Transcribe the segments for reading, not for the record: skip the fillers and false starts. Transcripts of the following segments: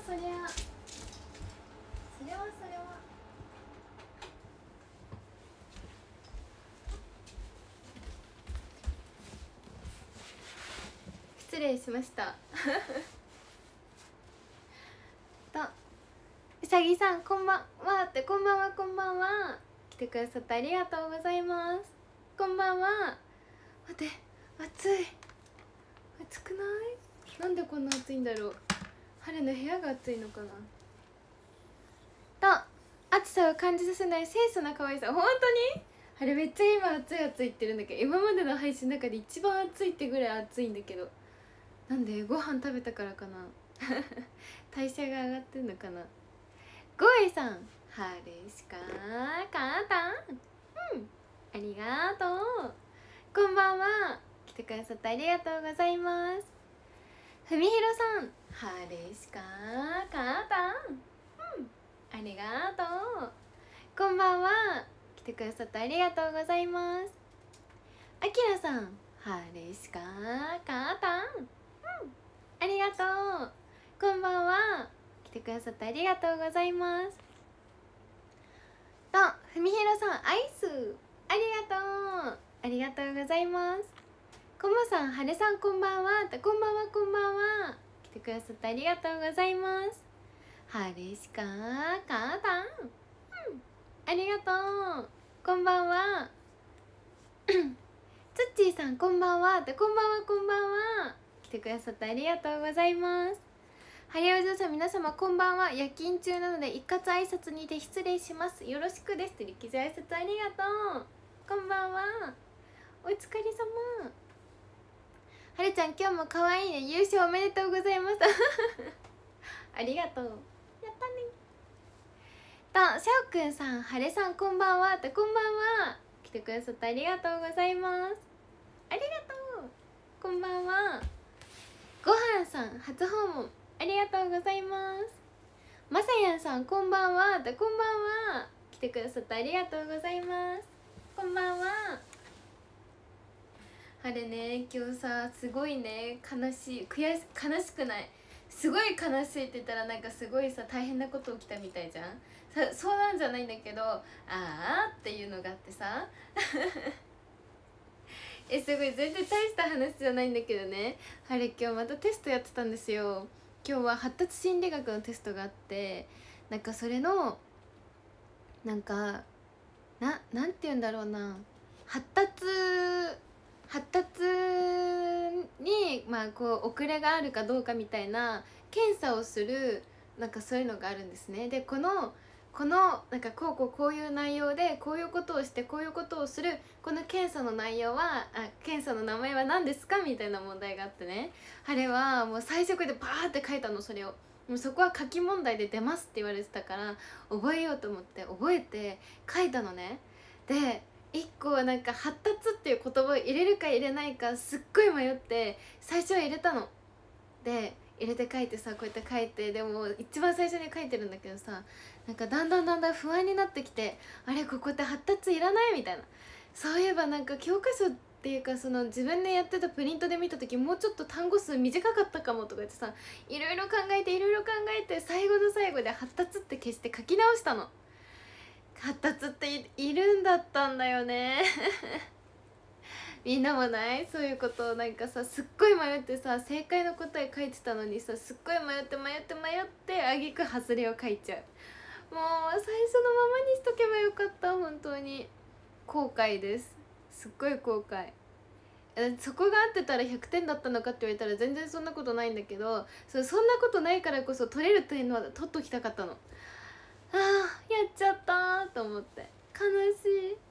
そりゃそれは失礼しましたとうさぎさんこんばんはって、こんばんはこんばんは、来てくださってありがとうございます。こんばんは。待って、暑い、暑くない？なんでこんな暑いんだろう。春の部屋が暑いのかな。と暑さを感じさせない清楚な可愛さ。本当にあれめっちゃ今暑い暑いって言ってるんだけど、今までの配信の中で一番暑いってぐらい暑いんだけど、なんでご飯食べたからかな代謝が上がってんのかな。ゴエさん、春しかかたん、ありがとう。こんばんは。来てくださってありがとうございます。ふみひろさん、春しかかたん、ありがとう。こんばんは。来てくださってありがとうございます。あきらさん、春しかかたん、ありがとう。こんばんは。来てくださってありがとうございます。とふみひろさん、アイスありがとう。ありがとうございます。こもさん、はるさんこんばんは。こんばんはこんばんは。来てくださってありがとうございます。はるしかかたん、ありがとう。こんばんはつっちーさんこんばんは。こんばんはこんばんは。来てくださってありがとうございます。ハリオ嬢さん、皆様こんばんは。夜勤中なので一括挨拶にて失礼します。よろしくです。力士挨拶ありがとう。こんばんは。お疲れ様。はるちゃん今日も可愛いね。優勝おめでとうございますありがとう。やったね。としゃおくんさん、はるさんこんばんは。こんばんは。来てくださってありがとうございます。ありがとう。こんばんは。ごはんさん初訪問ありがとうございます。まさやんさんこんばんは。こんばんは。来てくださってありがとうございます。こんばんは。あれね、今日さすごいね、悲しくない、すごい悲しいって言ったらなんかすごいさ大変なこと起きたみたいじゃん。そうなんじゃないんだけど、ああっていうのがあってさすごい全然大した話じゃないんだけどね、あれ今日またテストやってたんですよ。今日は発達心理学のテストがあって、なんかそれのなんかなんて言うんだろうな、発達にまあこう遅れがあるかどうかみたいな検査をする、なんかそういうのがあるんですね。でこのなんかこういう内容でこういうことをしてこういうことをする、この検査の内容は検査の名前は何ですかみたいな問題があってね、あれはもう最初からバーって書いたの。それをもうそこは書き問題で出ますって言われてたから覚えようと思って覚えて書いたのね。で1個はなんか発達っていう言葉を入れるか入れないかすっごい迷って最初は入れたの。で入れて書いてさ、こうやって書いて、でも一番最初に書いてるんだけどさ、なんかだんだん不安になってきて、あれここって発達いらないみたいな。そういえばなんか教科書っていうかその自分でやってたプリントで見た時もうちょっと単語数短かったかもとか言ってさ、いろいろ考えて最後の最後で発達って消して書き直したの。発達っているんだったんだよねみんなもないそういうことを、なんかさすっごい迷ってさ正解の答え書いてたのにさ、すっごい迷ってあげく外れを書いちゃう。もう最初のままにしとけばよかった。本当に後悔です。すっごい後悔。そこが合ってたら100点だったのかって言われたら全然そんなことないんだけど、そんなことないからこそ取れる点は取っときたかったの。あーやっちゃったーと思って悲しい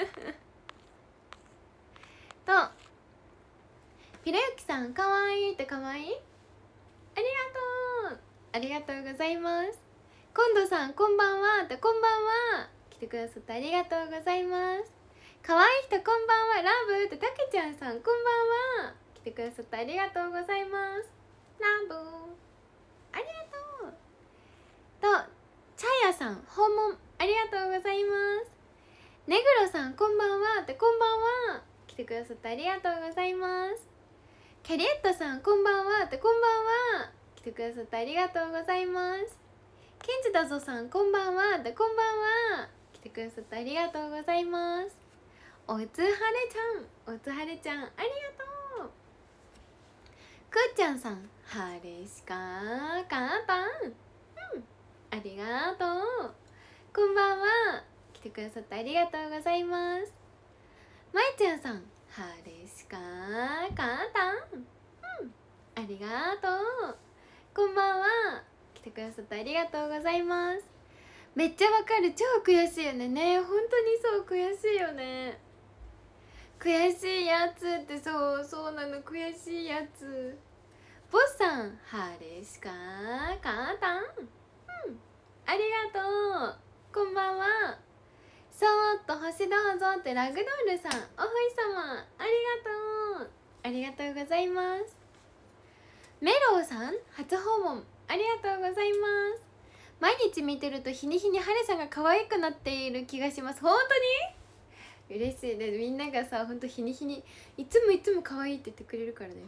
とひろゆきさんかわいいってかわいい、ありがとう。ありがとうございます。今度さんこんばんはって、こんばんは。来てくださってありがとうございます。かわいい人こんばんは。ラブってたけちゃんさんこんばんは。来てくださってありがとうございます。ラブありがとう。とちゃやさん訪問ありがとうございます。ねぐろさんこんばんはってこんばんは。来てくださってありがとうございます。キャリエットさんこんばんはってこんばんは。 来てくださってありがとうございます。ケンジだぞさんこんばんは。でこんばんは。来てくださってありがとうございます。おつはれちゃん、おつはれちゃんありがとう。くーちゃんさん、はれしかかたん、ありがとう。こんばんは。来てくださってありがとうございます。まいちゃんさん、はれしかかたん、ありがとう。こんばんは。来てくださってありがとうございます。めっちゃわかる、超悔しいよね。ね、本当にそう、悔しいよね。悔しいやつってそうなの、悔しいやつ。ボスさん、はれしかかたん、ありがとう。こんばんは。そーっと星どうぞってラグドールさん、おほいさまありがとう。ありがとうございます。メロウさん、初訪問ありがとうございます。毎日見てると日に日にハレさんが可愛くなっている気がします。本当に嬉しいね。みんながさ、本当日に日にいつも可愛いって言ってくれるからだよ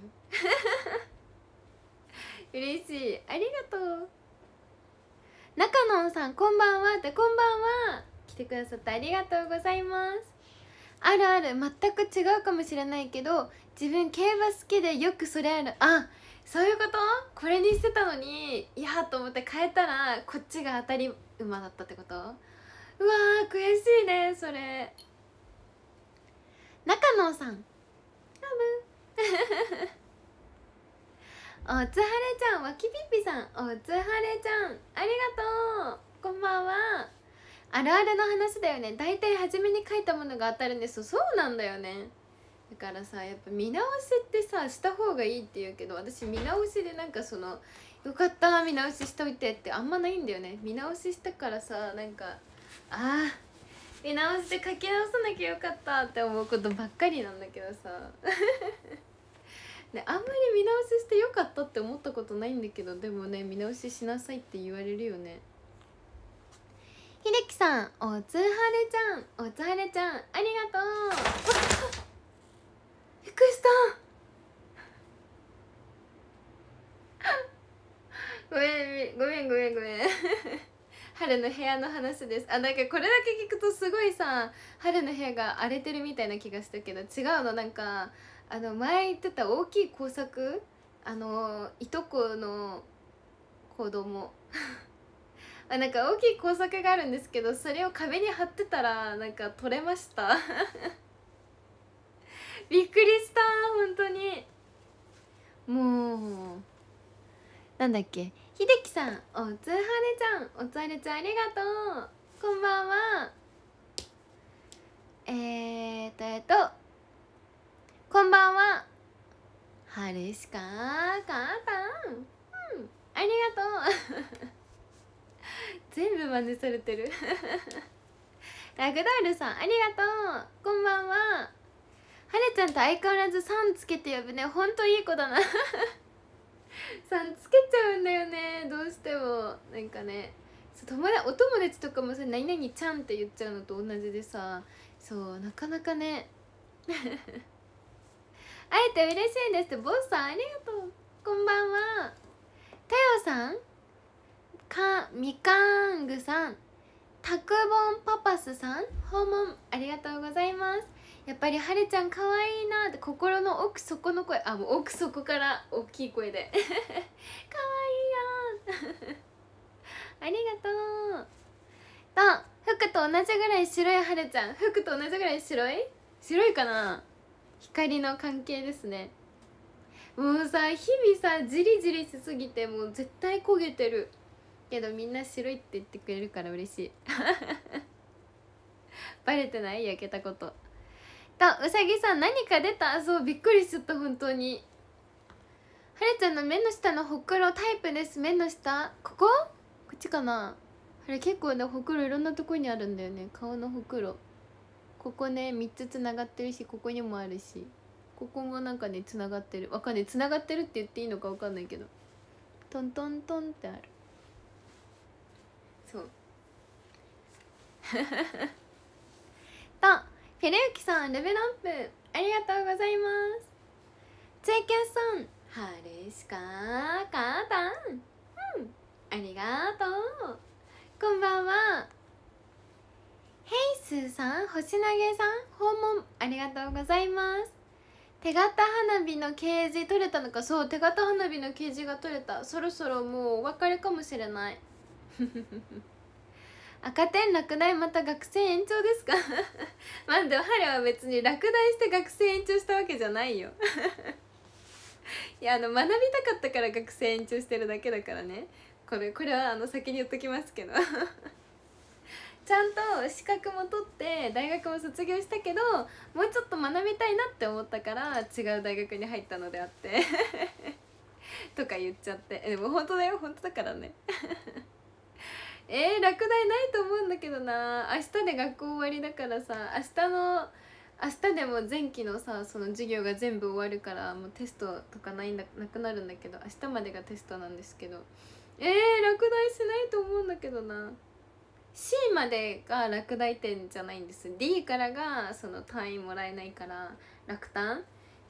嬉しい、ありがとう。中野さんこんばんはって、こんばんは。来てくださってありがとうございます。あるある、全く違うかもしれないけど自分競馬好きでよくそれある。あ、そういうこと。これにしてたのにいやと思って変えたらこっちが当たり馬だったってこと。うわー悔しいねそれ。中野さんおつはれちゃん、わきぴっぴさん、おつはれちゃんありがとう。こんばんは。あるあるの話だよね。だいたい初めに書いたものが当たるんです。そうなんだよね。だからさ、やっぱ見直しってさした方がいいって言うけど、私見直しでなんかそのよかった見直ししといてってあんまないんだよね。見直ししたからさ、なんか見直して書き直さなきゃよかったって思うことばっかりなんだけどさね、あんまり見直ししてよかったって思ったことないんだけど、でもね、見直ししなさいって言われるよね。ひできさん、おつはれちゃん、おつはれちゃんありがとう。びっくりしたごめん春の部屋の話です。なんかこれだけ聞くとすごいさ、春の部屋が荒れてるみたいな気がしたけど違うの。なんか前言ってた大きい工作、いとこの子供なんか大きい工作があるんですけど、それを壁に貼ってたらなんか取れましたびっくりした本当に。もうなんだっけ、ひできさん、おつはれちゃん、おつはれちゃんありがとう。こんばんは。こんばんは。はるしかかたん、ありがとう全部真似されてるラグドールさんありがとう。こんばんは。はるちゃんと相変わらずさんつけて呼ぶね。ほんといい子だなさんつけちゃうんだよね、どうしても。なんかね、お友達とかもさ、何々ちゃんって言っちゃうのと同じでさ、そうなかなかね会えて嬉しいです。ボスさんありがとう。こんばんは。たよさん、みかんぐさん、たくぼんパパスさん、訪問ありがとうございます。やっぱりはるちゃん可愛いなって、心の奥底の声、もう奥底から大きい声で可愛いよありがとう。服と同じぐらい白いはるちゃん、服と同じぐらい白いかな。光の関係ですね。もうさ、日々さジリジリしすぎてもう絶対焦げてるけど、みんな白いって言ってくれるから嬉しいバレてない？焼けたこと。うさぎさん、何か出た？そう、びっくりしちゃった。本当にはるちゃんの目の下のほくろタイプです。目の下、こっちかな。あれ結構ね、ほくろいろんなとこにあるんだよね。顔のほくろ、ここね3つつながってるし、ここにもあるし、ここもなんかねつながってる。わかんない、つながってるって言っていいのかわかんないけど、トントントンってある。そうひろゆきさん、レベルアップありがとうございます。ついけんさん、 ハレシカカタン、ありがとう。こんばんは。ヘイスーさん、星投げさん、訪問ありがとうございます。手形花火のケージ取れたのか。そう、手形花火のケージが取れた。そろそろもうお別れかもしれない。赤点落第、また学生延長ですか？まあでもハレは別に落第して学生延長したわけじゃないよ。いや、学びたかったから学生延長してるだけだからね。これは先に言っときますけど。ちゃんと資格も取って大学も卒業したけど、もうちょっと学びたいなって思ったから違う大学に入ったのであって。とか言っちゃって。でも本当だよ、本当だからね。落第ないと思うんだけどな。明日で学校終わりだからさ、明日でも前期のさ、その授業が全部終わるから、もうテストとかなくなるんだけど、明日までがテストなんですけど、落第しないと思うんだけどな。C までが落第点じゃないんです。 D からがその単位もらえないから落胆。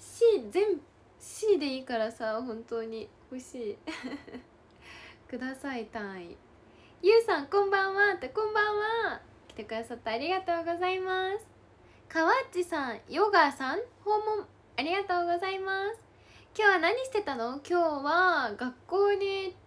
C でいいからさ、本当に欲しい。ください単位。ゆうさんこんばんは。ってこんばんは。来てくださってありがとうございます。かわっちさん、ヨガさん訪問ありがとうございます。今日は何してたの？今日は学校に行って、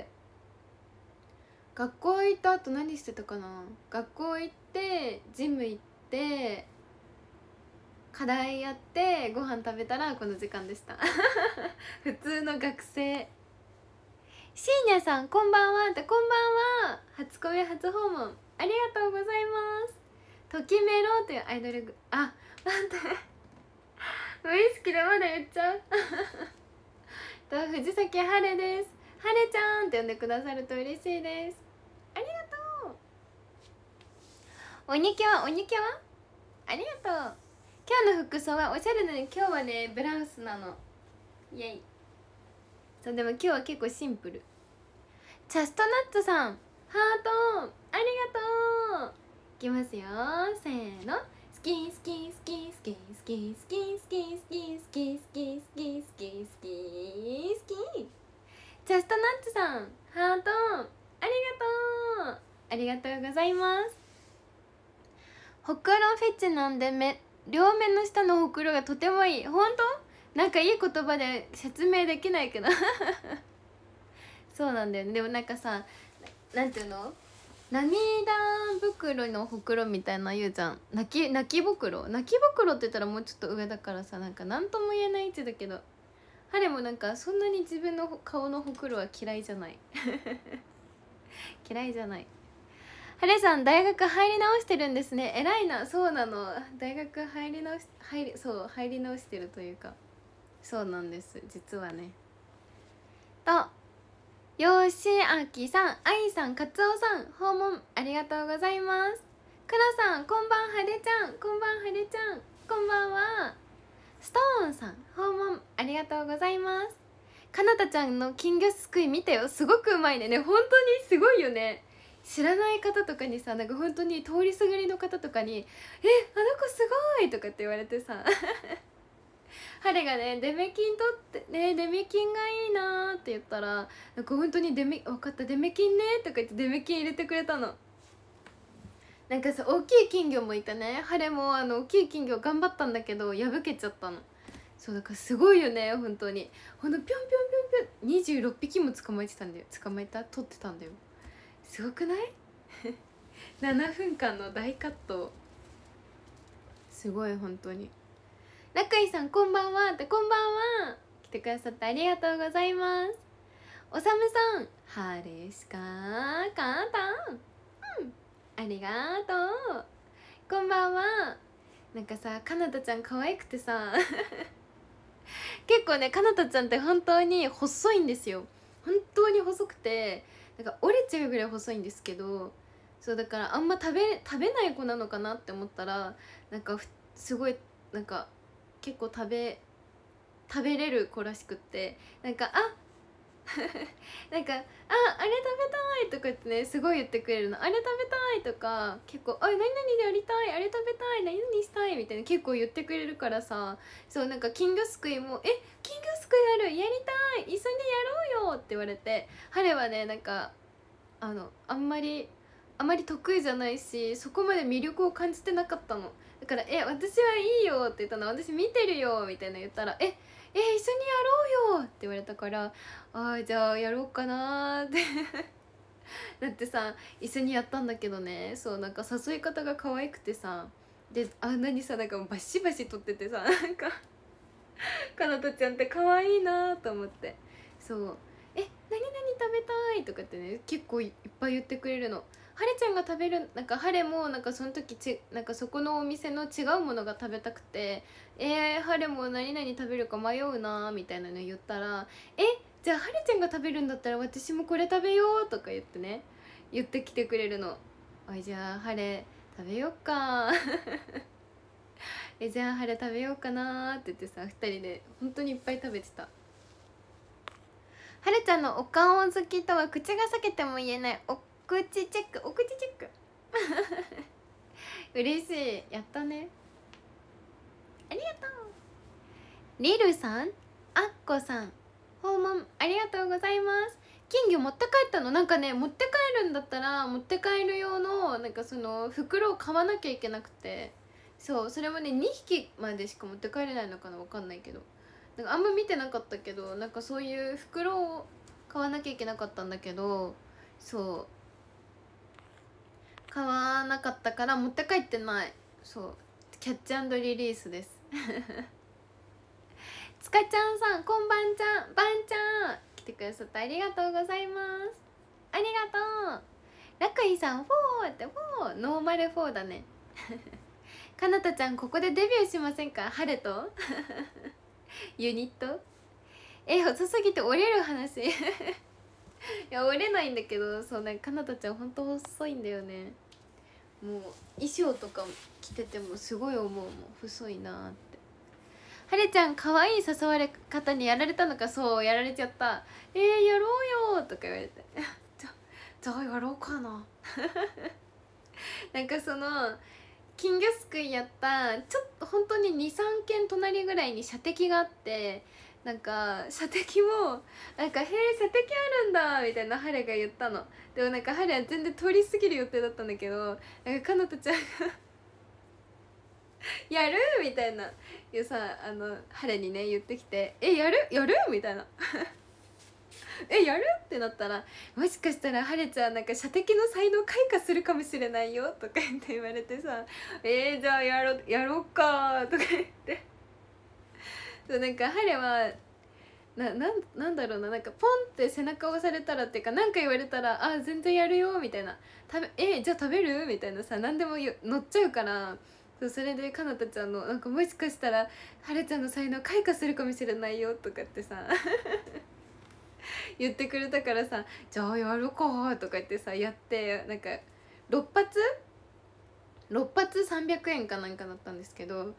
学校行った後何してたかな。学校行ってジム行って課題やってご飯食べたらこの時間でした。普通の学生。しーにゃさんこんばんは。ってこんばんは。初恋初訪問ありがとうございます。ときめろというアイドル待って無意識でまだ言っちゃう。藤崎はれです。はれちゃんって呼んでくださると嬉しいです。ありがとう。おにきはありがとう。今日の服装はおしゃれなのに、今日はねブラウスなの。イエイ。そう、でも今日は結構シンプル。チャストナッツさんハートありがとう。いきますよ、せーの。スキンスキンスキンスキンスキンスキンスキンスキンスキンスキンスキンスキンスキンスキン。ジャストナッツさんハートありがとう。ありがとうございます。ほくろフェチなんで両目の下のほくろがとてもいい。ほんと？なんかいい言葉で説明できないけど。そうなんだよね。でもなんかさ、なんていうの、涙袋のほくろみたいな言うじゃん。泣き袋って言ったらもうちょっと上だからさ、なんか何とも言えない位置だけど、ハレもなんかそんなに自分の顔のほくろは嫌いじゃない。嫌いじゃない。ハレさん大学入り直してるんですね。偉いな。そうなの、大学入り直してるというか、そうなんです、実はね。とよしあきさん、あいさん、かつおさん訪問ありがとうございます。くらさんこんばんはれちゃん、こんばんはれちゃん、こんばんは。ストーンさん訪問ありがとうございます。かなたちゃんの金魚すくい見てよ、すごくうまいね。本当にすごいよね。知らない方とかにさ、なんか本当に通りすがりの方とかに「あの子すごい!」とかって言われてさ。ハレがね、デメキン取ってね、デメキンがいいなって言ったら、なんか本当に分かった、デメキンねとか言ってデメキン入れてくれたの。なんかさ、大きい金魚もいたね。ハレも大きい金魚頑張ったんだけど破けちゃったの。そうだからすごいよね、本当に。ほんとぴょんぴょんぴょんぴょん26匹も捕まえてたんだよ。取ってたんだよ。すごくない？ 7 分間の大カット、すごい本当に。中井さんこんばんは。ってこんばんは。来てくださってありがとうございます。おさむさんハレシカカタン、ありがとう。こんばんは。なんかさ、かなたちゃん可愛くてさ。結構ね、かなたちゃんって本当に細いんですよ。本当に細くて、なんか折れちゃうぐらい細いんですけど、そうだからあんま食べない子なのかなって思ったら、なんかすごいなんか結構食べれる子らしくって、なんかなんか「ああれ食べたい」とか言ってねすごい言ってくれるの。あれ食べたいとか結構「あ何々でやりたい、あれ食べたい、何々したい」みたいな結構言ってくれるからさ、そうなんか金魚すくいも「え金魚すくいある、やりたい、一緒にやろうよ」って言われて、彼はねなんかあんまり得意じゃないし、そこまで魅力を感じてなかったの。だから「え私はいいよ」って言ったの。「私見てるよ」みたいな言ったら「一緒にやろうよ」って言われたから、じゃあやろうかなーってだってさ一緒にやったんだけどね、そうなんか誘い方が可愛くてさ、であんなにさなんかバシバシ撮っててさ、なんかかなとちゃんって可愛いなと思って、そう何々食べたいとかってね結構いっぱい言ってくれるの。はれちゃんが食べる、なんかはれもなんかその時なんかそこのお店の違うものが食べたくてはれも何々食べるか迷うなみたいなの言ったらじゃあはれちゃんが食べるんだったら私もこれ食べようとか言ってね言ってきてくれるの。じゃあはれ食べようかじゃあはれ食べようかなって言ってさ2人で本当にいっぱい食べてた。はるちゃんのお顔好きとは口が裂けても言えないお口チェック、お口チェック嬉しい、やったね、ありがとう。リルさん、あっこさん、訪問ありがとうございます。金魚持って帰ったの？なんかね持って帰るんだったら持って帰る用のなんかその袋を買わなきゃいけなくて、そうそれもね2匹までしか持って帰れないのかな、わかんないけど、なんかあんま見てなかったけどなんかそういう袋を買わなきゃいけなかったんだけど、そう買わなかったから持って帰ってない。そうキャッチ&リリースですつかちゃんさん、こんばんちゃん、ばんちゃん来てくださってありがとうございます。ありがとう。ラクイさん、フォーってフォー、ノーマルフォーだねかなたちゃんここでデビューしませんか、ハレとユニット。細すぎて折れる話いや折れないんだけど、そうね、かなたちゃんほんと細いんだよね。もう衣装とか着ててもすごい思うもん、細いなーって。はれちゃん可愛い誘われ方にやられたのか。そうやられちゃった。やろうよとか言われてじゃあやろうかななんかその金魚すくいやったちょっと本当に23軒隣ぐらいに射的があって、なんか射的もなんか「へえ射的あるんだ」みたいなハレが言ったの。でもなんかハレは全然通り過ぎる予定だったんだけど、なんかかなとちゃんがやるみたいなさハレにね言ってきて「やるみたいなやるってなったら、もしかしたらハレちゃんなんか射的の才能開花するかもしれないよとか言って言われてさじゃあやろうかとか言ってそうなんかハレはなんだろうな、なんかポンって背中を押されたらっていうか何か言われたら全然やるよみたいな、じゃあ食べるみたいなさ何でも乗っちゃうから、それでかなたちゃんのなんかもしかしたらハレちゃんの才能開花するかもしれないよとかってさ言ってくれたからさ、じゃあやるかとか言ってさやって、なんか6発300円かなんかだったんですけど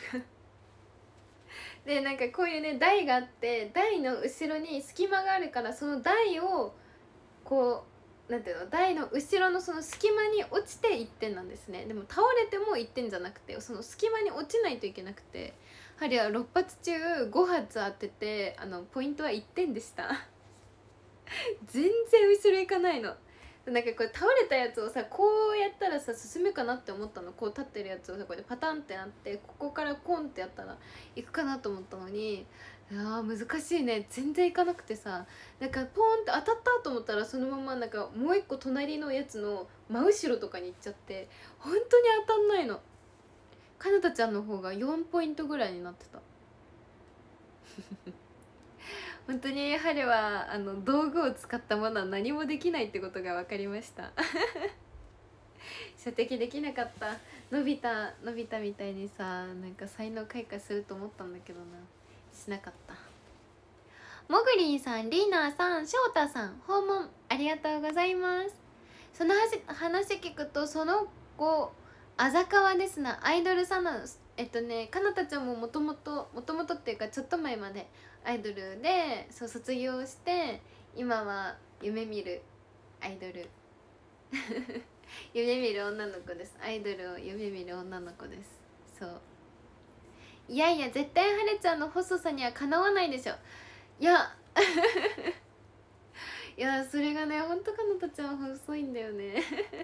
でなんかこういうね台があって、台の後ろに隙間があるから、その台をこうなんていうの、台の後ろのその隙間に落ちて1点なんですね。でも倒れても1点じゃなくて、その隙間に落ちないといけなくて、ハリは6発中5発当ててポイントは1点でした全然後ろ行かないの。なんかこれ倒れたやつをさこうやったらさ進むかなって思ったの。こう立ってるやつをさこれでパタンってなってここからコンってやったら行くかなと思ったのに、難しいね、全然行かなくてさ、なんかポンって当たったと思ったらそのままなんかもう一個隣のやつの真後ろとかに行っちゃって、本当に当たんないの。かなたちゃんの方が4ポイントぐらいになってた本当にハレは道具を使ったものは何もできないってことが分かりました射的できなかった。のび太みたいにさなんか才能開花すると思ったんだけどな、しなかった。もぐりんさん、りーなさん、しょうたさん、訪問ありがとうございます。その話聞くとその後あざかわですな、アイドルさんなの。かなたちゃんももともとっていうかちょっと前までアイドルでそう卒業して今は夢見るアイドル夢見る女の子です。アイドルを夢見る女の子です。そう、いやいや絶対はれちゃんの細さにはかなわないでしょ。いやいや、それがね、ほんとかなたちゃんは細いんだよね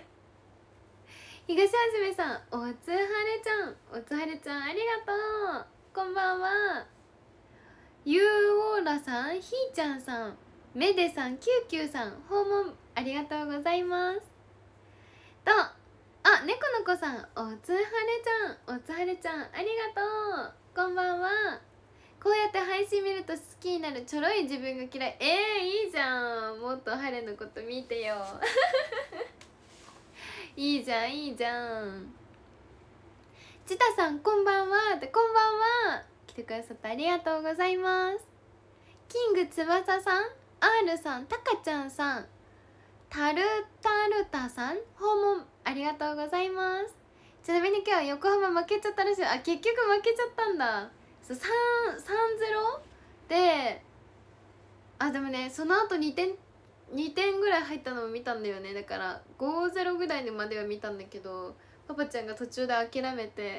東はじめさん、おつはれちゃん、おつはれちゃんありがとう、こんばんは。ゆうおーらさん、ひーちゃんさん、めでさん、きゅうきゅうさん、訪問ありがとうございます。と、あ、猫の子さん、おつはれちゃん、おつはれちゃんありがとう、こんばんは。こうやって配信見ると好きになるちょろい自分が嫌い。いいじゃん、もっとハレのこと見てよいいじゃんいいじゃん。ちたさんこんばんは。で、こんばんは、来てくださってありがとうございます。キング翼さん、 R さん、たかちゃんさん、タルタルタさん、訪問ありがとうございます。ちなみに今日横浜負けちゃったらしい。あ、結局負けちゃったんだ。そう、3-0で、あ、でもね、その後2点ぐらい入ったのを見たんだよね。だから5-0ぐらいまでは見たんだけど、パパちゃんが途中で諦めて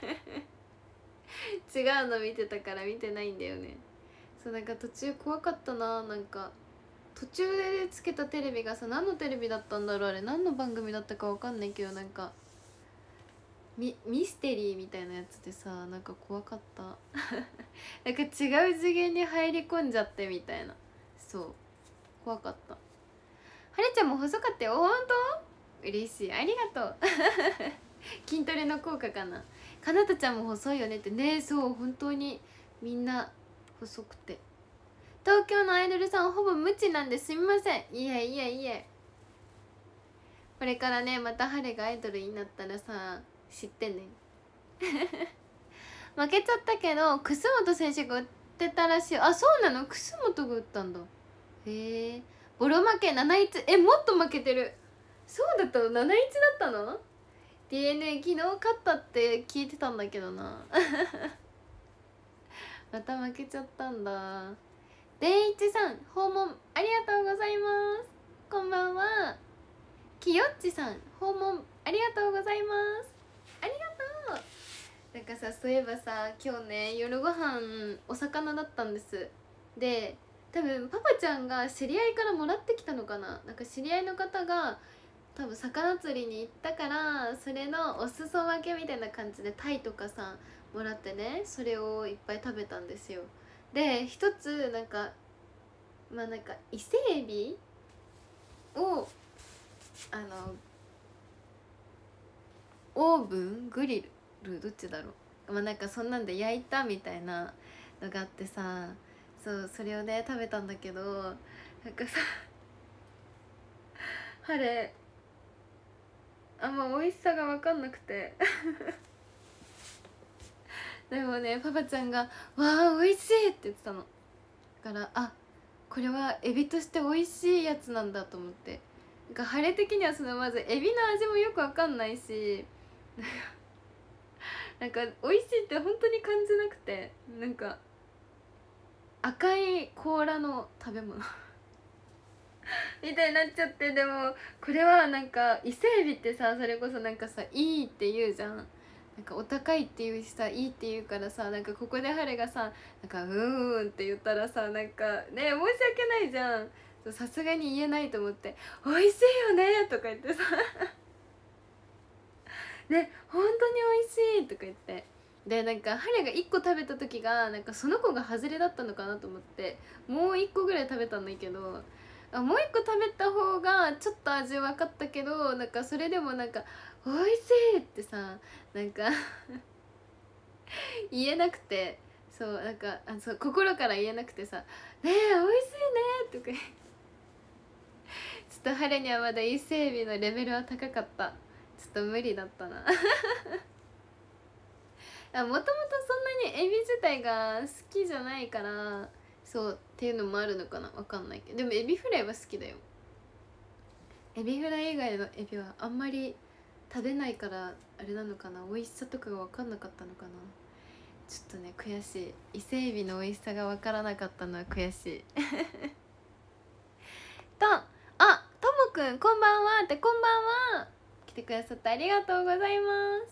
違うの見てたから見てないんだよね。そう、なんか途中怖かったな。なんか途中でつけたテレビがさ、何のテレビだったんだろう、あれ何の番組だったかわかんないけど、なんかミステリーみたいなやつでさ、なんか怖かったなんか違う次元に入り込んじゃってみたいな。そう、怖かった。はれちゃんも細かったよ。ほんと嬉しい、ありがとう筋トレの効果かな。かなたちゃんも細いよねってね。そう、本当にみんな細くて。東京のアイドルさんほぼ無知なんですみません。いえいえいえ、これからね、またハレがアイドルになったらさ、知ってね負けちゃったけど楠本選手が打ってたらしい。あ、そうなの、楠本が打ったんだ。へえ、ボロ負け7-1。もっと負けてる。そうだったの、7-1だったの。 DNA 昨日勝ったって聞いてたんだけどなまた負けちゃったんだ。デイイチさん訪問ありがとうございます、こんばんは。きよっちさん訪問ありがとうございます、ありがとう。なんかさ、そういえばさ、今日ね、夜ご飯お魚だったんです。で、多分パパちゃんが知り合いからもらってきたのかな。なんか知り合いの方が多分魚釣りに行ったから、それのお裾分けみたいな感じでタイとかさもらってね、それをいっぱい食べたんですよ。で、一つなんか、まあなんか伊勢エビをオーブングリルどっちだろう、まあなんかそんなんで焼いたみたいなのがあってさ、そう、それをね食べたんだけど、なんかさあれあんま美味しさが分かんなくてでもね、パパちゃんが「わあ美味しい」って言ってたの。だから、あ、これはエビとして美味しいやつなんだと思って。なんか晴れ的にはそのまずエビの味もよく分かんないしなんか美味しいって本当に感じなくて、なんか赤い甲羅の食べ物みたいになっちゃって。でもこれはなんか伊勢エビってさ、それこそなんかさ、いいって言うじゃん。なんかお高いって言うしさ、いいって言うからさ、なんかここでハレがさ、なんかって言ったらさ、なんかね、申し訳ないじゃん。さすがに言えないと思って「美味しいよね」とか言ってさね、本当に美味しいとか言って、でなんかハレが1個食べた時がなんかその子が外れだったのかなと思って、もう1個ぐらい食べたんだけど、あ、もう1個食べた方がちょっと味分かったけど、なんかそれでもなんか「美味しい」ってさ、なんか言えなくて、そう、なんかそう心から言えなくてさ「ねえ美味しいね」とか言って、ちょっとハレにはまだ伊勢海老のレベルは高かった。ちょっと無理だったなもともとそんなにエビ自体が好きじゃないから、そうっていうのもあるのかな、わかんないけど、でもエビフライは好きだよ。エビフライ以外のエビはあんまり食べないから、あれなのかな、美味しさとかが分かんなかったのかな。ちょっとね悔しい、伊勢エビの美味しさが分からなかったのは悔しいとともくんこんばんはって、こんばんは。来てくださってありがとうございます。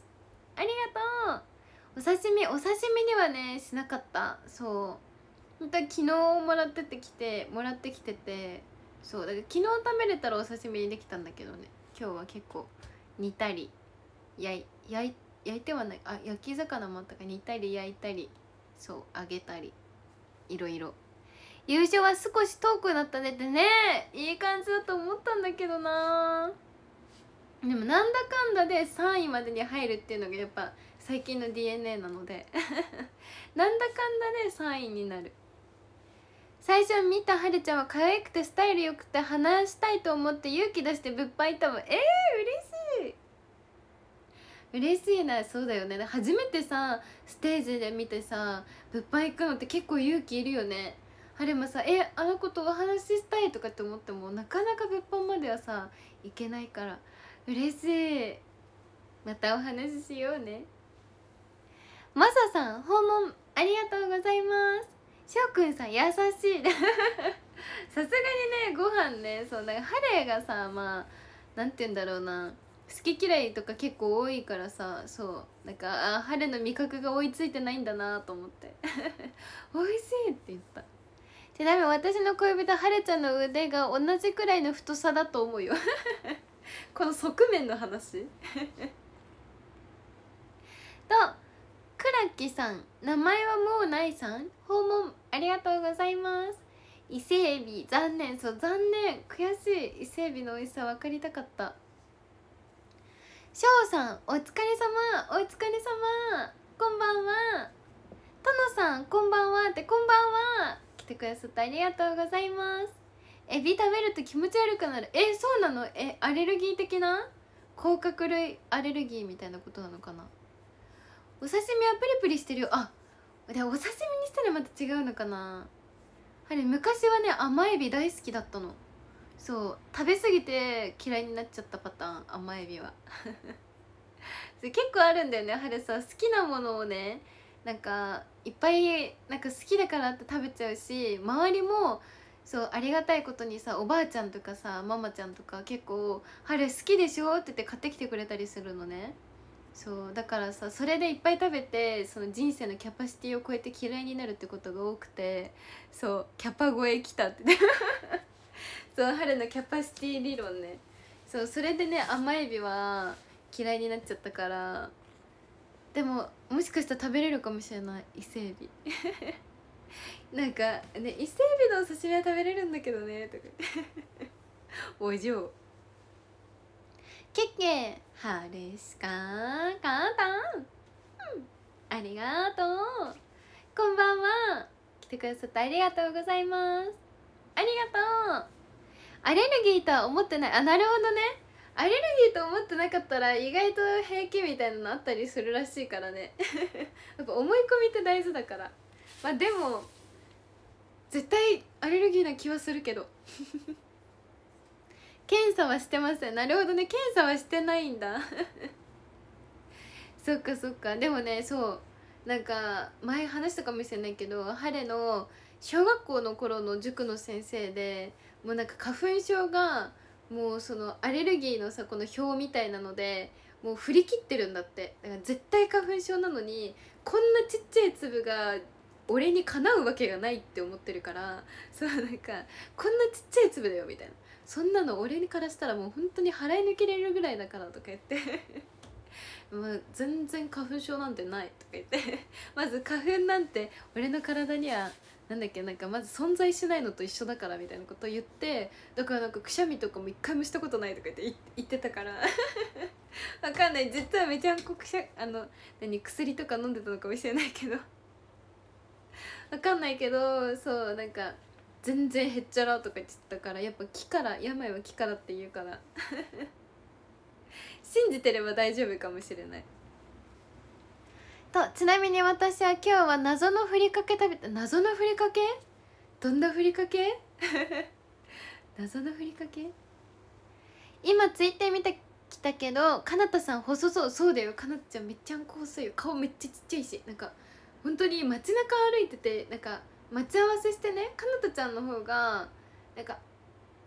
ありがとう。お刺身にはねしなかった。そう本当は昨日もらってきてて、そうだから昨日食べれたらお刺身にできたんだけどね、今日は結構煮たり焼いてはない、焼き魚もあったから、煮たり焼いたり、そう揚げたり、いろいろ。優勝は少し遠くなったねってね、いい感じだと思ったんだけどな。でもなんだかんだで3位までに入るっていうのがやっぱ最近の DNA なのでなんだかんだで3位になる。最初見たはるちゃんは可愛くてスタイルよくて話したいと思って勇気出して物販行ったもん。嬉しいな。そうだよね、初めてさステージで見てさ物販行くのって結構勇気いるよね。はるもさあの子とお話ししたいとかって思ってもなかなか物販まではさ行けないから嬉しい。またお話ししようね。マサさん訪問ありがとうございます。しょうくんさん優しいさすがにねご飯ね、そうなんかハレがさ、まあなんて言うんだろうな、好き嫌いとか結構多いからさ、そうなんかハレの味覚が追いついてないんだなと思って美味しいって言った。ちなみに私の恋人ハレちゃんの腕が同じくらいの太さだと思うよこの側面の話とクラッキさん、名前はもうないさん、訪問ありがとうございます。伊勢エビ残念、そう残念、悔しい。伊勢エビの美味しさ分かりたかった。しょうさんお疲れ様、お疲れ様、こんばんは。とのさんこんばんはって、こんばんは。来てくださってありがとうございます。エビ食べると気持ち悪くなる。そうなの？アレルギー的な甲殻類アレルギーみたいなことなのかな。お刺身はプリプリしてるよ。でお刺身にしたらまた違うのかな。あれ昔はね甘エビ大好きだったの。そう食べ過ぎて嫌いになっちゃったパターン、甘エビは結構あるんだよね。はるさ好きなものをねなんかいっぱいなんか好きだからって食べちゃうし、周りもそうありがたいことにさおばあちゃんとかさママちゃんとか結構「はる好きでしょ?」って言って買ってきてくれたりするのね。そうだからさそれでいっぱい食べてその人生のキャパシティを超えて嫌いになるってことが多くて、そうキャパ超えきたってそう春のキャパシティ理論ね。そうそれでね甘エビは嫌いになっちゃったから。でももしかしたら食べれるかもしれない、伊勢エビなんかね伊勢エビのお刺身は食べれるんだけどねとかお嬢ケッケハレシカカンタン、ありがとう。こんばんは。来てくださってありがとうございます。ありがとう。アレルギーとは思ってない。なるほどね。アレルギーと思ってなかったら意外と平気みたいなのあったりするらしいからねやっぱ思い込みって大事だから。まあでも絶対アレルギーな気はするけど検査はしてません。なるほどね、検査はしてないんだそっかそっか。でもねそうなんか前話したかもしれないけど、春の小学校の頃の塾の先生でもうなんか花粉症がもうそのアレルギーのさこの表みたいなのでもう振り切ってるんだって。だから絶対花粉症なのにこんなちっちゃい粒が俺にかなうわけがないって思ってるから、そうなんかこんなちっちゃい粒だよみたいな、そんなの俺にからしたらもう本当に払い抜けれるぐらいだからとか言ってもう全然花粉症なんてないとか言ってまず花粉なんて俺の体にはなんだっけなんかまず存在しないのと一緒だからみたいなことを言って、だからなんかくしゃみとかも一回もしたことないとか言ってたからわかんない、実はめちゃんこくしゃ薬とか飲んでたのかもしれないけどわかんないけど、そうなんか全然へっちゃらとか言ってたから、やっぱ木から病は木からって言うから信じてれば大丈夫かもしれないと。ちなみに私は今日は謎のふりかけ食べた。謎のふりかけ、どんなふりかけ謎のふりかけ。今ツイッター見てきたけどかなたさん細そう。そうだよ、かなたちゃんめっちゃんこ細いよ。顔めっちゃちっちゃいし、なんか本当に街中歩いててなんか待ち合わせしてね、かなたちゃんの方がなんか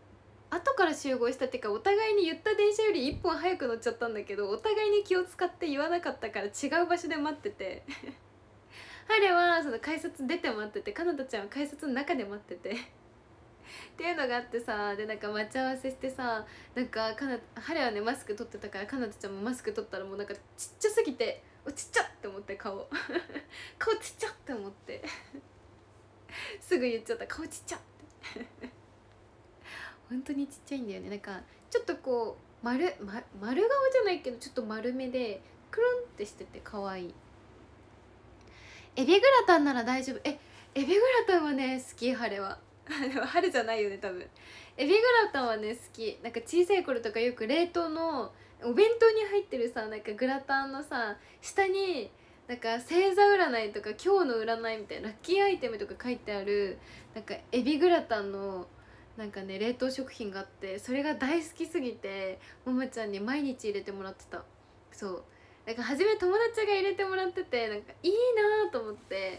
後から集合したっていうか、お互いに言った電車より1本早く乗っちゃったんだけど、お互いに気を使って言わなかったから違う場所で待っててハレはその改札出て待ってて、かなたちゃんは改札の中で待っててっていうのがあってさ、でなんか待ち合わせしてさ、なんかハレはねマスク取ってたから、かなたちゃんもマスク取ったらもうなんかちっちゃすぎて、ちっちゃって思って顔顔ちっちゃって思ってすぐ言っちゃった、顔ちっちゃって本当にちっちゃいんだよね。なんかちょっとこう丸顔じゃないけどちょっと丸めでクルンってしてて可愛い。エビグラタンなら大丈夫。エビグラタンはね好き、ハレはでも春じゃないよね多分。エビグラタンはね好き。なんか小さい頃とかよく冷凍のお弁当に入ってるさ、なんかグラタンのさ下になんか星座占いとか今日の占いみたいなラッキーアイテムとか書いてあるなんかエビグラタンのなんかね冷凍食品があって、それが大好きすぎてももちゃんに毎日入れてもらってた。そうなんか初め友達が入れてもらってて、なんかいいなと思って、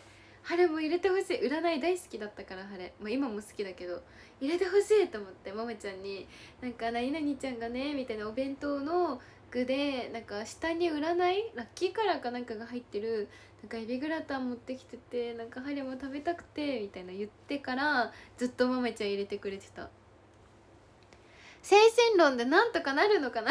ハレも入れてほしい、占い大好きだったからハレ、まあ、今も好きだけど入れてほしいと思って、ももちゃんになんか何々ちゃんがねみたいなお弁当の具でなんか下に占いラッキーカラーかなんかが入ってるなんかエビグラタン持ってきてて、なんかハレも食べたくてみたいな言ってからずっとママちゃん入れてくれてた。精神論でなんとかなるのかな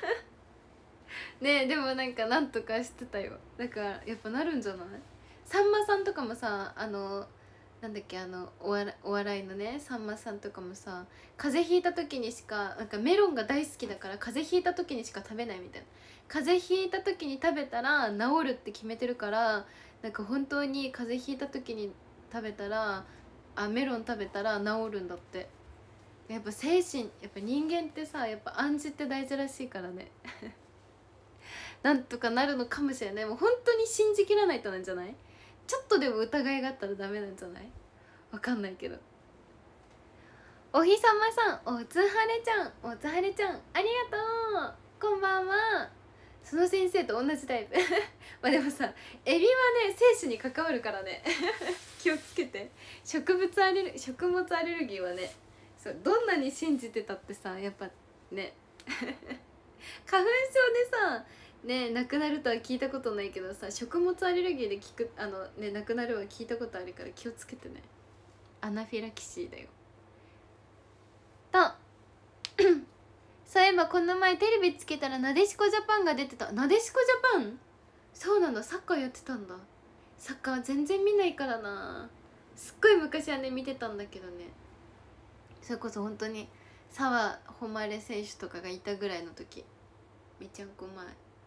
ねえ、でもなんかなんとかしてたよ。だからやっぱなるんじゃない？さんまさんとかもさ、なんだっけ、お笑いのねさんまさんとかもさ、風邪ひいた時にしか、なんかメロンが大好きだから風邪ひいた時にしか食べないみたいな、風邪ひいた時に食べたら治るって決めてるから、なんか本当に風邪ひいた時に食べたらメロン食べたら治るんだって。やっぱ精神、やっぱ人間ってさ、やっぱ暗示って大事らしいからねなんとかなるのかもしれない。もう本当に信じきらないとなんじゃない？ちょっとでも疑いがあったらダメなんじゃない？わかんないけど。お日様さん、おつはれちゃん、おつはれちゃん、ありがとう。こんばんは。その先生と同じタイプまあでもさ、エビはね生死に関わるからね気をつけて。食物アレルギーはね、そうどんなに信じてたってさ、やっぱね花粉症でさね亡くなるとは聞いたことないけどさ、食物アレルギーで亡くなるは聞いたことあるから気をつけてね。アナフィラキシーだよ。とそういえばこの前テレビつけたらなでしこジャパンが出てた。なでしこジャパン、そうなんだ、サッカーやってたんだ。サッカー全然見ないからな。すっごい昔はね見てたんだけどね、それこそ本当に澤穂希選手とかがいたぐらいの時、めちゃんこ前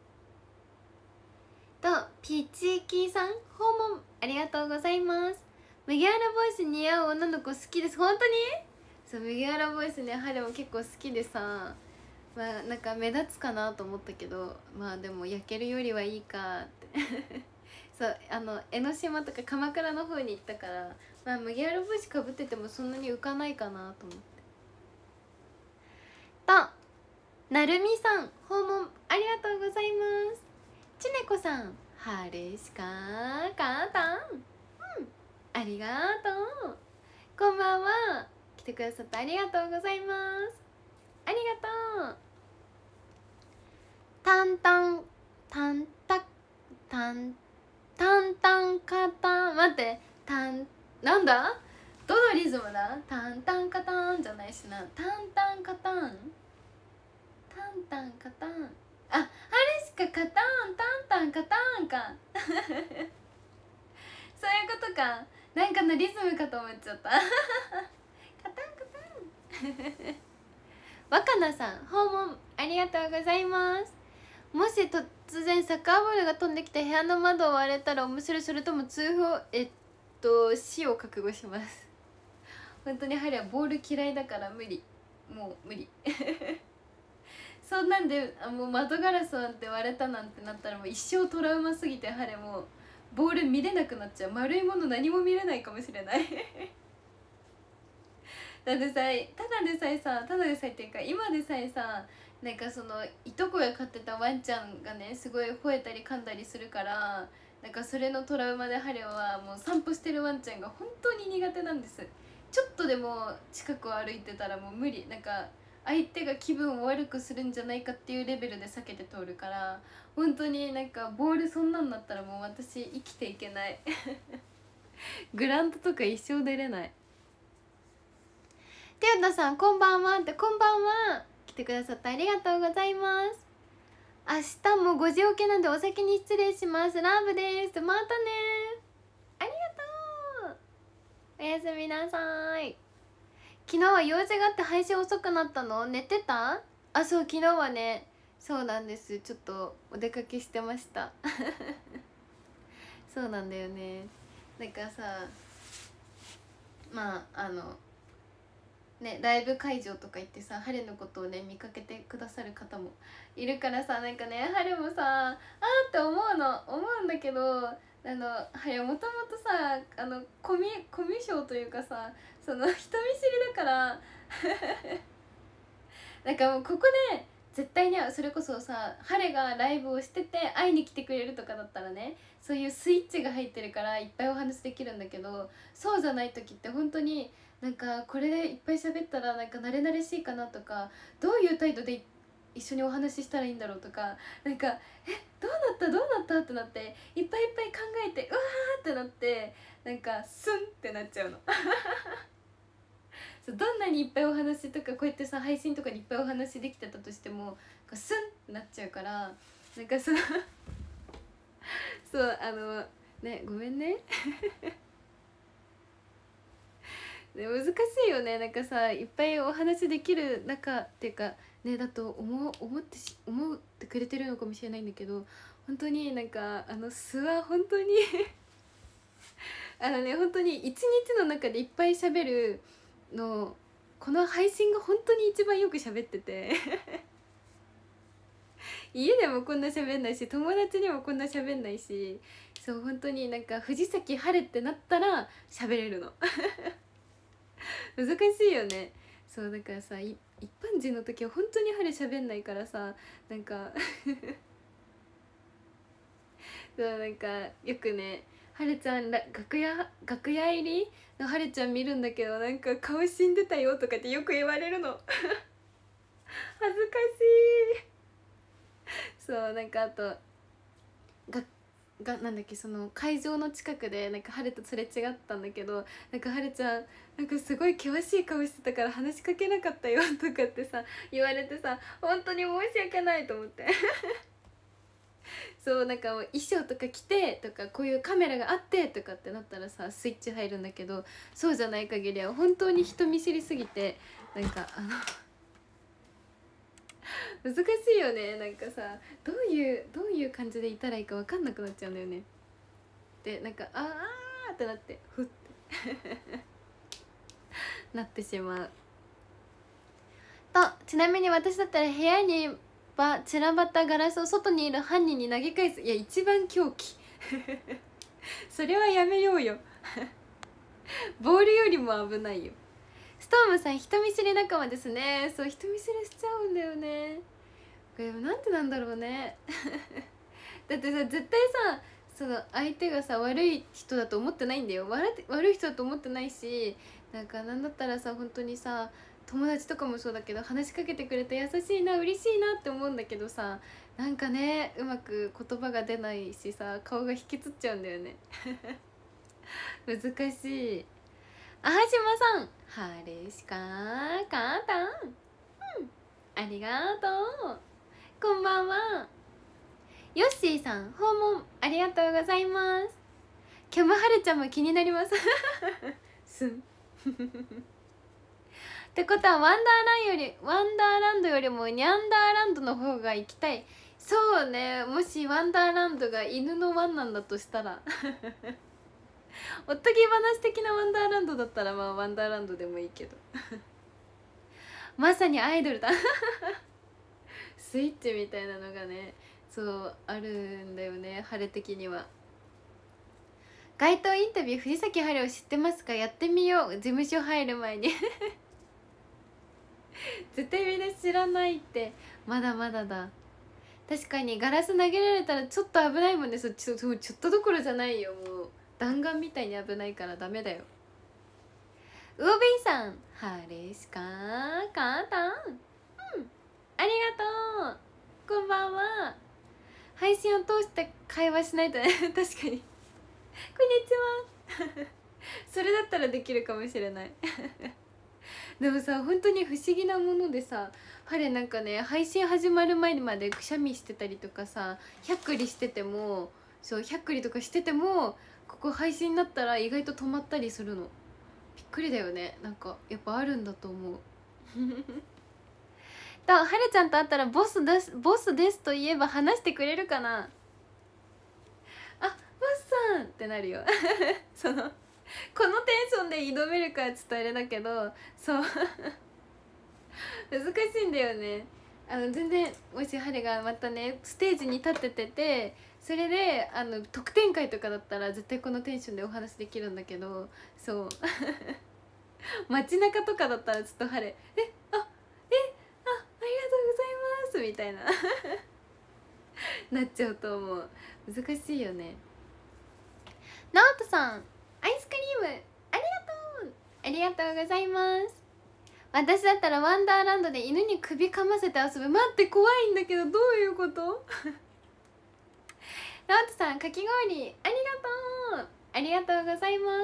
と。ピーチキーさん訪問ありがとうございます。麦わらボイス似合う女の子好きです。本当に？そう、麦わらボイスね、ハレも結構好きでさ、まあなんか目立つかなと思ったけど、まあでも焼けるよりはいいかってそう江ノ島とか鎌倉の方に行ったから、まあ麦わら帽子かぶっててもそんなに浮かないかなと思って。となるみさん訪問ありがとうございます。ちねこさんはれしかかたん、ありがとう。こんばんは。来てくださってありがとうございます。ありがとう。タンタンタンタタンタンタンカタン、待って、なんだ、どのリズムだ？タンタンカタンじゃないしな。タンタンカタンタンタンカタン、あれしかカタンタンタンカタンかそういうことか。なんかのリズムかと思っちゃったカタンカタン若菜さん訪問ありがとうございます。もし突然サッカーボールが飛んできて部屋の窓を割れたら面白い、それとも通報死を覚悟します本当にハリはボール嫌いだから無理、もう無理そんなんでもう窓ガラスなんて割れたなんてなったらもう一生トラウマすぎて、ハリもうボール見れなくなっちゃう。丸いもの何も見れないかもしれないだってさ、ただでさえっていうか今でさえさ、なんかそのいとこが飼ってたワンちゃんがねすごい吠えたり噛んだりするから、なんかそれのトラウマでハレはもう散歩してるワンちゃんが本当に苦手なんです。 ちょっとでも近くを歩いてたらもう無理、なんか相手が気分を悪くするんじゃないかっていうレベルで避けて通るから、本当になんかボールそんなんなったらもう私生きていけないグラウンドとか一生出れない。てよたさんこんばんはって、こんばんは、来てくださってありがとうございます。明日も5時起きなんでお先に失礼します。ラブです。またね、ありがとう、おやすみなさい。昨日は用事があって配信遅くなったの？寝てた？あ、そう、昨日はね、そうなんです、ちょっとお出かけしてましたそうなんだよね。なんかさ、まあね、ライブ会場とか行ってさ、ハルのことをね見かけてくださる方もいるからさ、なんかね、ハルもさ、あーって思うんだけど、ハルもともとさ、コミュ障というかさ、その人見知りだからなんかもうここで絶対にそれこそさ、ハルがライブをしてて会いに来てくれるとかだったらね、そういうスイッチが入ってるからいっぱいお話できるんだけど、そうじゃない時って本当になんかこれでいっぱい喋ったらなんか慣れ慣れしいかなとか、どういう態度で一緒にお話ししたらいいんだろうとか、なんかどうなったってなって、いっぱいいっぱい考えて、うわーってなって、なんかスンってなっちゃうのそう、どんなにいっぱいお話とかこうやってさ配信とかにいっぱいお話できてたとしてもスンってなっちゃうから、なんかそうね、ごめんねで難しいよね、なんかさ、いっぱいお話できる中っていうかね、だと思ってくれてるのかもしれないんだけど、本当になんか素は本当に本当に一日の中でいっぱい喋るの、この配信が本当に一番よく喋ってて家でもこんな喋んないし、友達にもこんな喋んないし、そう本当になんか藤崎晴れってなったら喋れるの難しいよね。そうだからさ、一般人の時は本当に晴れ喋んないからさ、なんかそうなんかよくね、はるちゃん楽屋入りのはるちゃん見るんだけど、なんか顔死んでたよとかってよく言われるの恥ずかしいそうなんかあとなんだっけ、その会場の近くでなんかハルとすれ違ったんだけど、なんかハルちゃんなんかすごい険しい顔してたから話しかけなかったよとかってさ言われてさ、本当に申し訳ないと思ってそうなんかもう衣装とか着てとか、こういうカメラがあってとかってなったらさスイッチ入るんだけど、そうじゃない限りは本当に人見知りすぎて、なんか難しいよね。なんかさ、どういう感じでいたらいいか分かんなくなっちゃうんだよね。でなんかーってなってふってなってしまうと。ちなみに私だったら部屋に散らばったガラスを外にいる犯人に投げ返す。いや一番狂気それはやめようよボールよりも危ないよ。ストームさん人見知り仲間ですね。そう、人見知りしちゃうんだよね。これなんでなんだろうねだってさ、絶対さ、その相手がさ悪い人だと思ってないんだよ。悪い人だと思ってないし、なんかなんだったらさ、本当にさ、友達とかもそうだけど話しかけてくれて優しいな嬉しいなって思うんだけどさ、なんかね、うまく言葉が出ないしさ、顔が引きつっちゃうんだよね難しい。あはじまさん、はれしかかたん、ありがとう、こんばんは。ヨッシーさん訪問ありがとうございます。キャムハルちゃんも気になりますすんってことはワンダーランドよりもニャンダーランドの方が行きたい。そうね、もしワンダーランドが犬のワンなんだとしたらおとぎ話的なワンダーランドだったらまあワンダーランドでもいいけどまさにアイドルだスイッチみたいなのがね、そうあるんだよね、晴れ的には。街頭インタビュー藤崎晴れを知ってますか？やってみよう、事務所入る前に絶対みんな知らないって。まだまだだ。確かにガラス投げられたらちょっと危ないもんね。ちょっとどころじゃないよ、もう弾丸みたいに危ないからダメだよ。 ウオベイさん、ハレシカカタン、ありがとう。こんばんは。配信を通して会話しないとね確かにこんにちはそれだったらできるかもしれないでもさ、本当に不思議なものでさ、彼なんかね、配信始まる前までくしゃみしてたりとかさ、ひゃっくりしてても、そうひゃっくりとかしてても、ここ配信になったら意外と止まったりするの。びっくりだよね。なんかやっぱあるんだと思うと、はるちゃんと会ったらボスですと言えば話してくれるかな。あ、ボスさんってなるよこのテンションで挑めるかはちょっとあれだけど、そう難しいんだよね。全然、もしハルがまたねステージに立ってて、それで特典会とかだったら絶対このテンションでお話できるんだけど、そう街中とかだったらちょっとハルありがとうございますみたいななっちゃうと思う。難しいよね。ナオトさん、アイスクリームありがとう。ありがとうございます。私だったらワンダーランドで犬に首かませて遊ぶ。待って、怖いんだけど、どういうことナオトさん、かき氷ありがとう。ありがとうございます。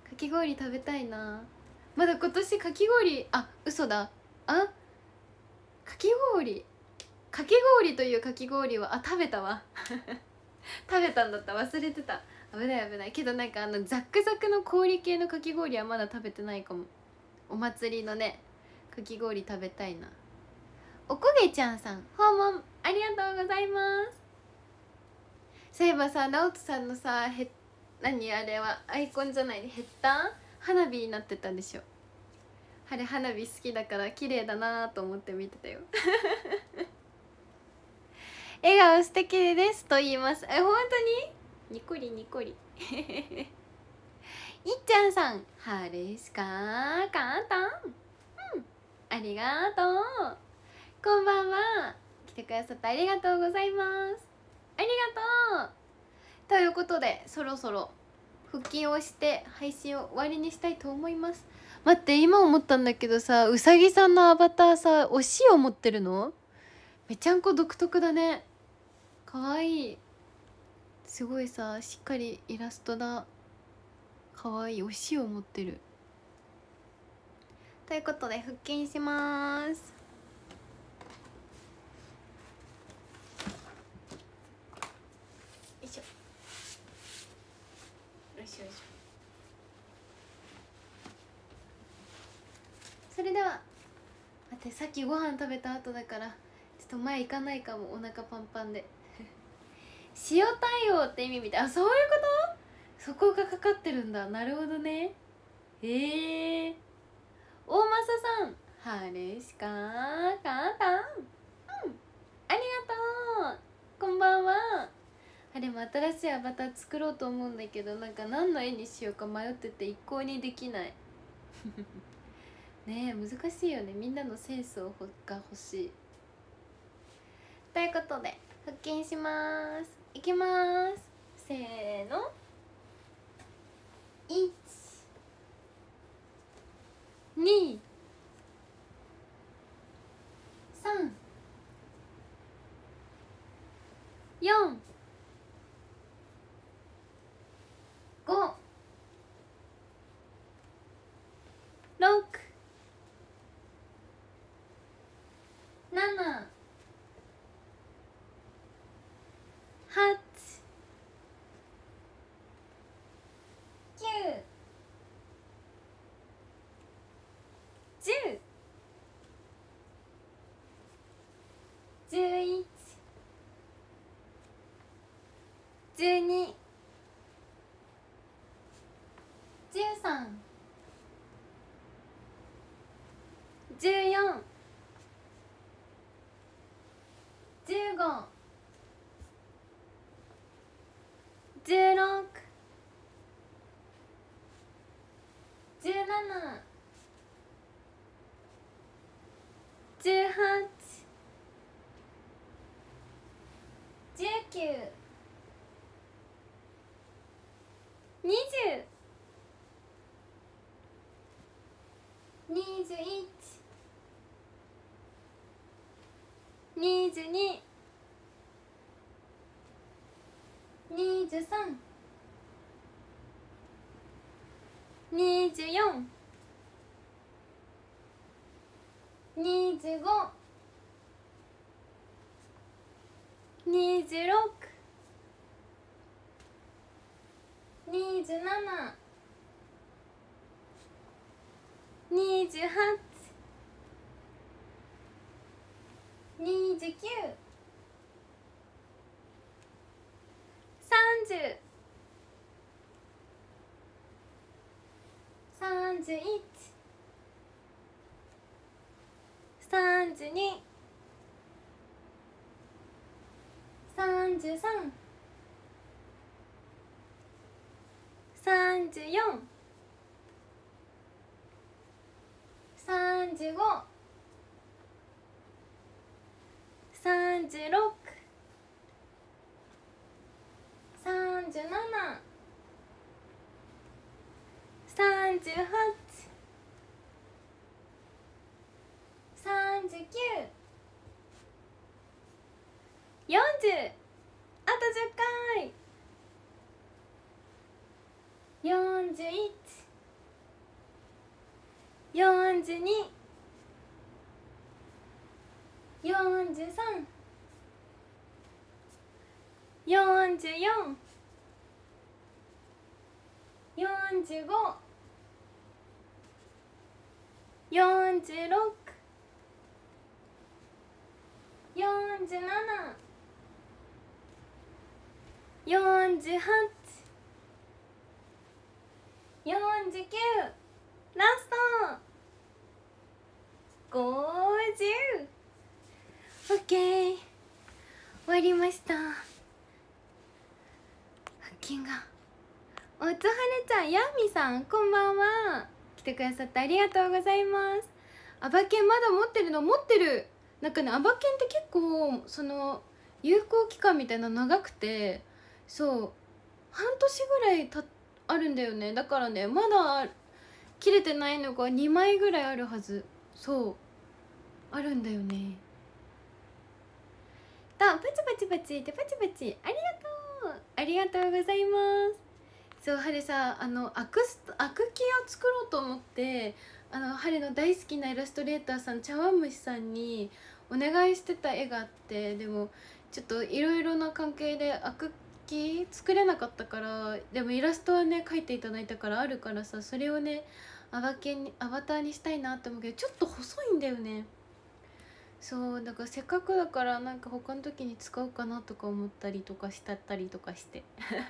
かき氷食べたいな。まだ今年かき氷、嘘だ。かき氷というかき氷は食べたわ食べたんだった。忘れてた。危ない危ない。けどなんかザックザクの氷系のかき氷はまだ食べてないかも。お祭りのね、かき氷食べたいな。おこげちゃんさん、訪問ありがとうございます。そういえばさ、ナオトさんのさ、何あれはアイコンじゃない、ヘッダー花火になってたでしょ。あれ花火好きだから綺麗だなと思って見てたよ笑顔素敵ですと言います。本当にニコリニコリいっちゃんさん、ハレシカーカンタン、ありがとう。こんばんは。来てくださってありがとうございます。ありがとう。ということで、そろそろ復帰をして配信を終わりにしたいと思います。待って、今思ったんだけどさ、うさぎさんのアバターさ、お塩持ってるのめちゃんこ独特だね。かわいい。すごいさ、しっかりイラストだ。かわいい。お塩持ってる。ということで腹筋します。よいしょよいしょよいしょ。それでは待って、さっきご飯食べた後だからちょっと前行かないかも。お腹パンパンで塩対応って意味みたい。そういうこと。そこがかかってるんだ。なるほどね。大政さん、ハレシカーカータン、ありがとう。こんばんは。でも新しいアバター作ろうと思うんだけど、なんか何の絵にしようか迷ってて一向にできないねえ、難しいよね。みんなのセンスが欲しい。ということで腹筋します。いきます。せーの、1、2、3、4、5、6、7、8、9、10、11、12、13、14、15、16、17、18、19、20、 22、23、24、25、26、27、28、29、30、31、32、33、34、35、36、37、38、39、40、あと10回、41、42、43、44、45、46、47、48、49、ラスト50。 OK、 終わりました。腹筋が。おつはねちゃん、ヤンミさんこんばんは。来てくださってありがとうございます。アバケンまだ持ってるの？持ってる。なんかね、アバケンって結構その有効期間みたいなの長くて、そう半年ぐらいあるんだよね。だからね、まだ切れてないのが2枚ぐらいあるはず。そうあるんだよね。パチパチパチってパチパチ、ありがとう、ありがとうございます。そう、ハルさ、アクキを作ろうと思って、ハルの大好きなイラストレーターさん、茶碗蒸しさんにお願いしてた絵があって、でもちょっといろいろな関係でアクキ作れなかったから、でもイラストはね描いていただいたからあるからさ、それをねアバターにしたいなって思うけど、ちょっと細いんだよね。そうだからせっかくだからなんか他の時に使おうかなとか思ったりとかしたりとかして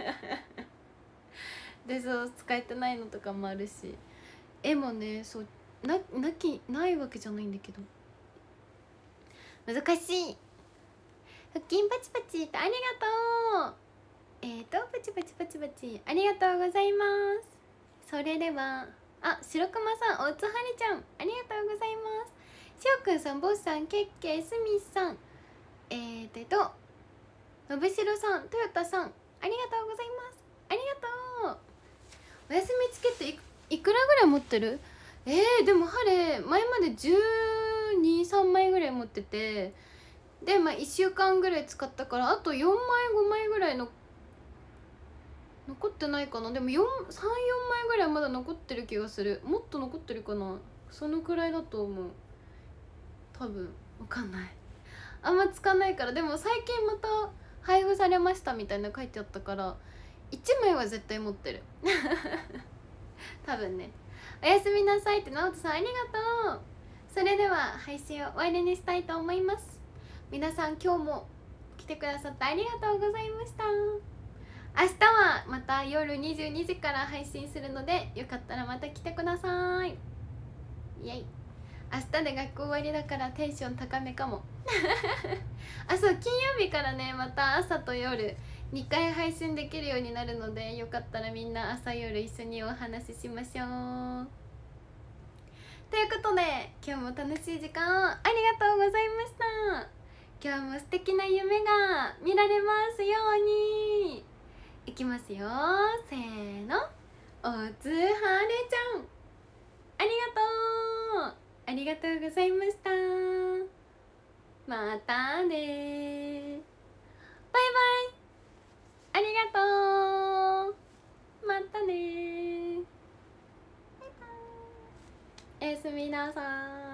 で、そう使えてないのとかもあるし、絵もね、そうないわけじゃないんだけど、難しい。腹筋パチパチってありがとう。パチパチパチパチありがとうございます。それでは、あ、白熊さん、おつはりちゃんありがとうございます。しおくんさん、ボスさん、ケッケー、スミスさん、のぶしろさん、トヨタさん、ありがとうございます。ありがとう。お休みチケットいくらぐらい持ってる？でもハレ前まで12、3枚ぐらい持ってて、でまあ1週間ぐらい使ったから、あと4枚5枚ぐらいの残ってないかな。でも3、4枚ぐらいまだ残ってる気がする。もっと残ってるかな。そのくらいだと思う、多分。わかんない、あんま使わないから。でも最近また配布されましたみたいな書いてあったから、1枚は絶対持ってる多分ね。おやすみなさいって直人さん、ありがとう。それでは配信を終わりにしたいと思います。皆さん今日も来てくださってありがとうございました。明日はまた夜22時から配信するので、よかったらまた来てください。イエイ。明日で学校終わりだからテンション高めかもあ、そう、金曜日からね、また朝と夜2回配信できるようになるので、よかったらみんな朝夜一緒にお話ししましょう。ということで、今日も楽しい時間をありがとうございました。今日も素敵な夢が見られますように。いきますよ、せーの。おつはれちゃんありがとう。 ありがとうございました。またね、バイバイ、ありがとう、またね、バイバイ、おやすみなさい。